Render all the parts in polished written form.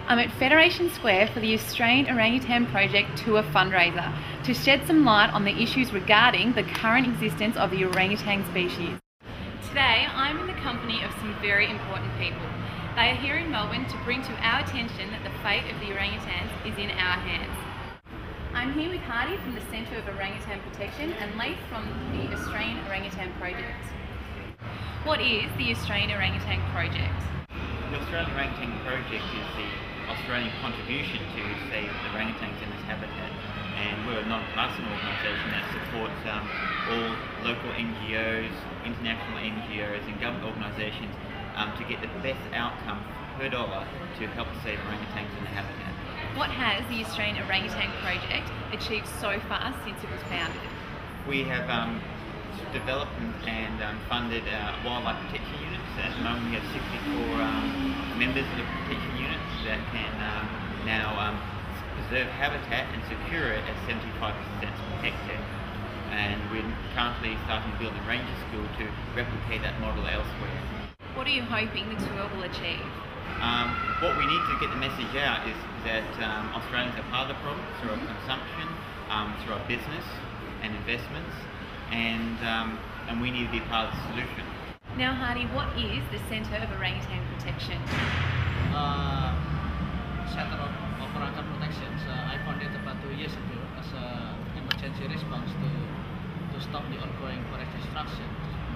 I'm at Federation Square for the Australian Orangutan Project Tour fundraiser to shed some light on the issues regarding the current existence of the orangutan species. Today, I'm in the company of some very important people. They are here in Melbourne to bring to our attention that the fate of the orangutans is in our hands. I'm here with Hardy from the Centre of Orangutan Protection and Leith from the Australian Orangutan Project. What is the Australian Orangutan Project? The Australian Orangutan Project is the Australian contribution to save the orangutans in this habitat, and we're a non-partisan organisation that supports all local NGOs, international NGOs and government organisations to get the best outcome per dollar to help save orangutans in the habitat. What has the Australian Orangutan Project achieved so far since it was founded? We have developed and funded wildlife protection units. At the moment we have 64 members of the protection units that can now preserve habitat and secure it at 75% protected. And we're currently starting to build a ranger school to replicate that model elsewhere. What are you hoping the tour will achieve? What we need to get the message out is that Australians are part of the problem through our consumption, through our business and investments, and we need to be part of the solution. Now Hardy, what is the Centre of Orangutan Protection? Center of Orangutan Protection, I founded about 2 years ago as an emergency response to stop the ongoing forest destruction.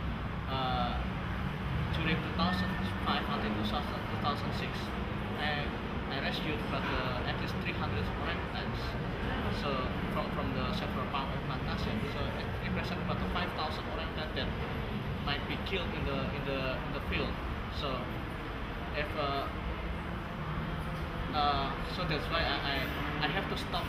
During 2005 until 2006, I rescued about at least 300 orangutans. So from the several palm oil plantations, so it represents about 5,000 orangutans that might be killed in the field. So if so that's why I have to stop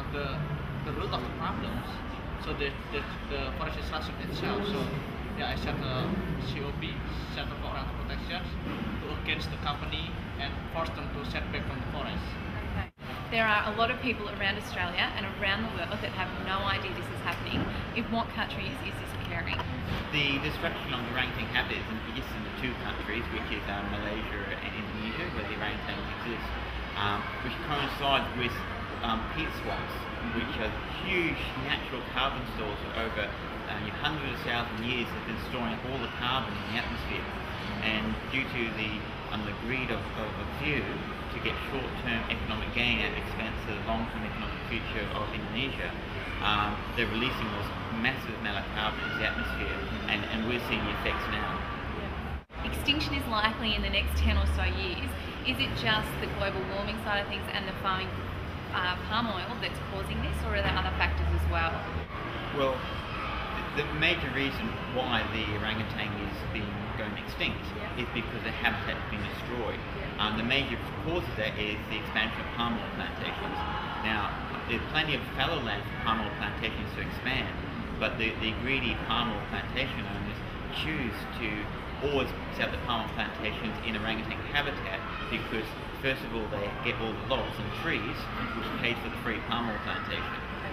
the root of the problems. So the forest destruction itself. So yeah, I set a COP, Center for Orangutan Protection, to against the company and force them to set back from the forest. Okay. There are a lot of people around Australia and around the world that have no idea this is happening. In what countries is this occurring? The destruction of the orangutan habitat is biggest in the two countries, which is Malaysia and Indonesia, where the orangutans exist, which coincides with peat swamps, which are huge natural carbon stores for over hundreds of thousands of years have been storing all the carbon in the atmosphere. And due to the greed of a few to get short-term economic gain at the expense of the long-term economic future of Indonesia, they're releasing this massive amount of carbon into the atmosphere, and we're seeing the effects now. Extinction is likely in the next 10 or so years. Is it just the global warming side of things and the farming palm oil that's causing this, or are there other factors as well? Well, the major reason why the orangutan is going extinct is because the habitat has been destroyed. The major cause of that is the expansion of palm oil plantations. Now, there's plenty of fallow land for palm oil plantations to expand, but the greedy palm oil plantation owners choose to always set up the palm oil plantations in orangutan habitat because, first of all, they get all the logs and trees, which pays for the free palm oil plantation.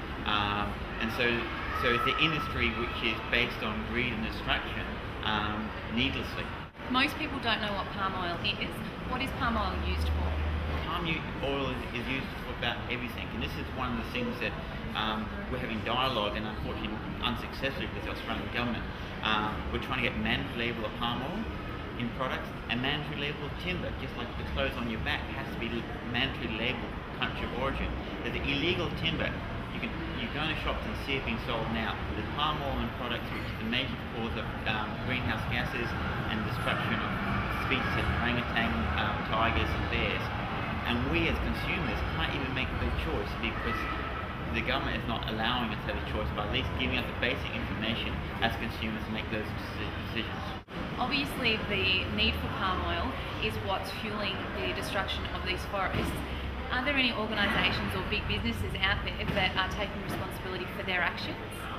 And so it's the industry which is based on greed and destruction needlessly. Most people don't know what palm oil is. What is palm oil used for? Palm oil is used for about everything, and this is one of the things that we're having dialogue, and unfortunately unsuccessfully with the Australian government. We're trying to get mandatory label of palm oil in products and mandatory label of timber, just like the clothes on your back has to be mandatory labeled country of origin. There's the illegal timber. You go into shops and see it being sold now. The palm oil and products, which is the major cause of greenhouse gases and destruction of species of orangutan, tigers and bears. And we as consumers can't even make the choice because the government is not allowing us to have a choice, by at least giving us the basic information as consumers to make those decisions. Obviously the need for palm oil is what's fueling the destruction of these forests. Are there any organisations or big businesses out there that are taking responsibility for their actions?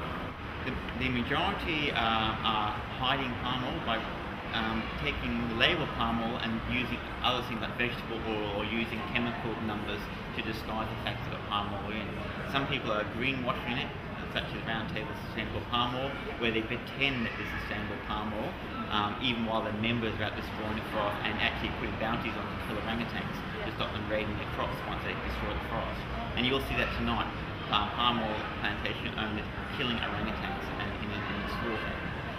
The majority are hiding palm oil by taking the label palm oil and using other things like vegetable oil or using chemical numbers to disguise the fact of the palm oil in. Some people are greenwashing it, such as Roundtable Sustainable Palm Oil, where they pretend that there's sustainable palm oil, even while their members are out destroying the forest and actually putting bounties on to kill orangutans to stop them raiding their crops once they destroy the forest. And you'll see that tonight, palm oil plantation owners killing orangutans in a slaughter.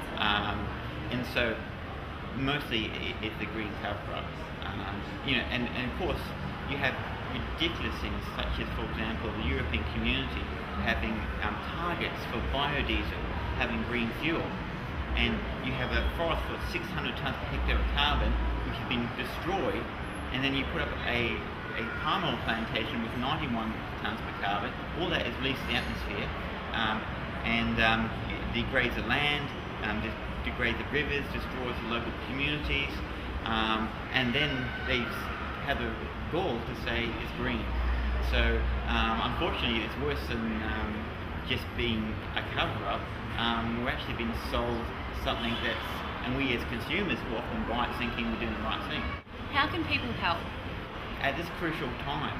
And so mostly it's the green cover-up. And of course you have ridiculous things such as, for example, the European Community having targets for biodiesel, having green fuel, and you have a forest for 600 tonnes per hectare of carbon which has been destroyed, and then you put up a palm oil plantation with 91 tonnes per carbon. All that is released to the atmosphere, and it degrades the land, degrades the rivers, destroys the local communities, and then they have the gall to say it's green. So unfortunately it's worse than just being a cover-up. We're actually being sold something that's, and we as consumers will often buy it thinking we're doing the right thing. How can people help? At this crucial time,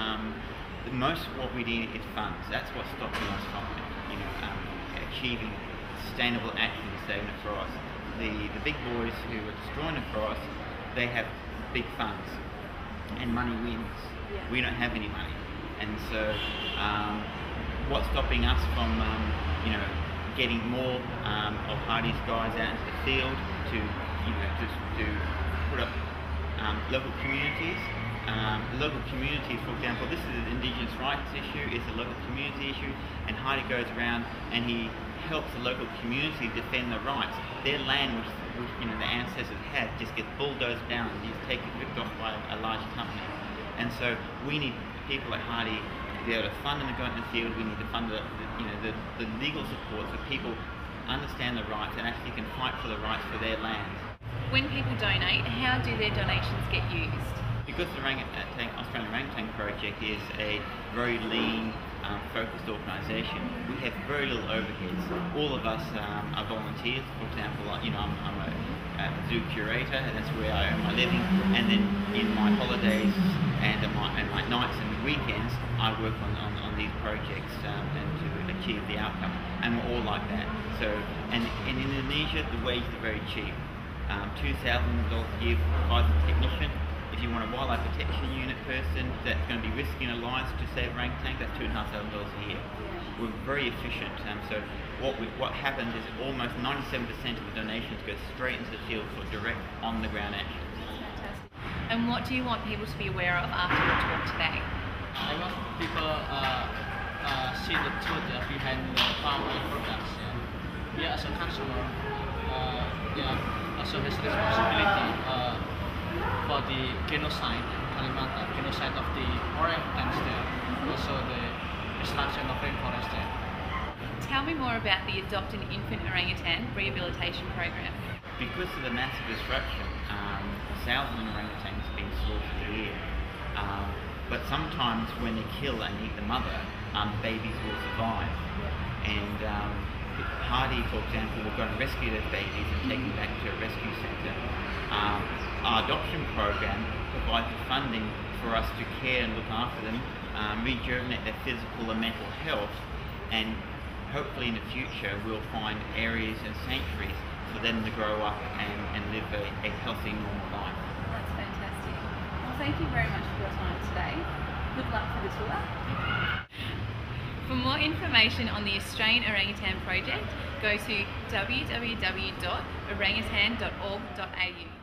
most of what we need is funds. That's what's stopping us from achieving sustainable action to save the forest. The big boys who are destroying the forest, they have big funds, and money wins. We don't have any money, and so what's stopping us from getting more of Hardie's guys out into the field to put up local communities. Local communities, for example, this is an Indigenous rights issue, it's a local community issue, and Hardie goes around and he helps the local community defend their rights. Their land, which the ancestors had, just gets bulldozed down and just taken, ripped off by a large company. And so we need people like Hardie to be able to fund them to go into the field. We need to fund the legal support so people understand the rights and actually can fight for the rights for their land. When people donate, how do their donations get used? Because the Australian Orangutan Project is a very lean, focused organisation, we have very little overheads. All of us are volunteers. For example, I'm a zoo curator, and that's where I earn my living. And then in my holidays and my nights and weekends, I work on these projects and to achieve the outcome. And we're all like that. So, and in Indonesia, the wages are very cheap. $2,000 a year for a technician. If you want a wildlife protection unit person that's going to be risking their lives to save orangutans, that's $2,500 a year. We're very efficient. So what happens is almost 97% of the donations go straight into the field for direct on-the-ground action. Fantastic. And what do you want people to be aware of after your talk today? I want people see the truth behind the palm oil products. We as a consumer also has responsibility for the genocide in Kalimantan, genocide of the orangutans there, also the destruction of rainforest there. Tell me more about the Adopt an Infant Orangutan Rehabilitation Program. Because of the massive destruction, thousands of orangutans have been slaughtered a year. But sometimes when they kill and eat the mother, babies will survive. And Hardie, for example, will go and rescue those babies and take them back to a rescue centre. Our adoption program provides the funding for us to care and look after them, rejuvenate their physical and mental health, and hopefully in the future we'll find areas and sanctuaries for them to grow up and live a healthy, normal life. That's fantastic. Well, thank you very much for your time today. Good luck for the tour. For more information on the Australian Orangutan Project, go to www.orangutan.org.au.